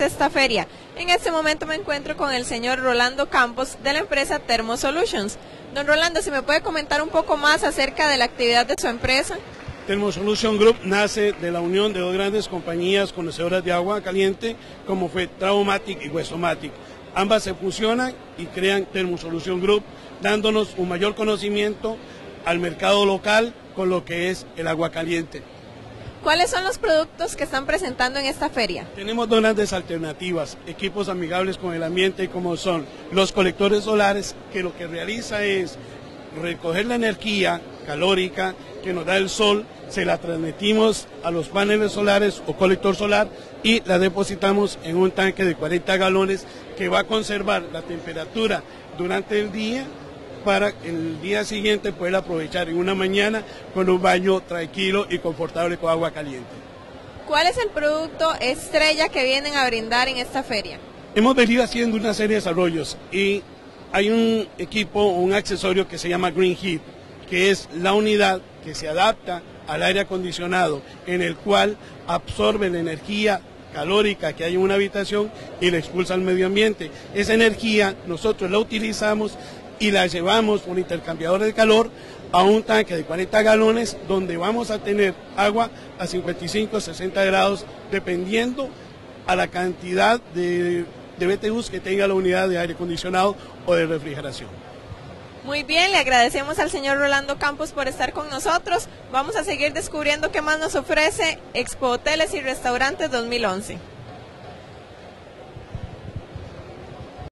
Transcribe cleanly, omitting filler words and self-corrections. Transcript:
esta feria. En este momento me encuentro con el señor Rolando Campos de la empresa Thermo Solutions. Don Rolando, ¿si me puede comentar un poco más acerca de la actividad de su empresa? Thermo Solution Group nace de la unión de dos grandes compañías conocedoras de agua caliente, como fue Traumatic y Westomatic. Ambas se fusionan y crean Thermo Solution Group, dándonos un mayor conocimiento al mercado local con lo que es el agua caliente. ¿Cuáles son los productos que están presentando en esta feria? Tenemos dos grandes alternativas, equipos amigables con el ambiente, como son los colectores solares, que lo que realiza es recoger la energía calórica que nos da el sol, se la transmitimos a los paneles solares o colector solar y la depositamos en un tanque de 40 galones que va a conservar la temperatura durante el día para el día siguiente poder aprovechar en una mañana con un baño tranquilo y confortable con agua caliente. ¿Cuál es el producto estrella que vienen a brindar en esta feria? Hemos venido haciendo una serie de desarrollos y hay un equipo, un accesorio que se llama Green Heat, que es la unidad que se adapta al aire acondicionado, en el cual absorbe la energía calórica que hay en una habitación y la expulsa al medio ambiente. Esa energía nosotros la utilizamos y la llevamos por intercambiador de calor a un tanque de 40 galones donde vamos a tener agua a 55 o 60 grados dependiendo a la cantidad de BTUs que tenga la unidad de aire acondicionado o de refrigeración. Muy bien, le agradecemos al señor Rolando Campos por estar con nosotros. Vamos a seguir descubriendo qué más nos ofrece Expo Hoteles y Restaurantes 2011.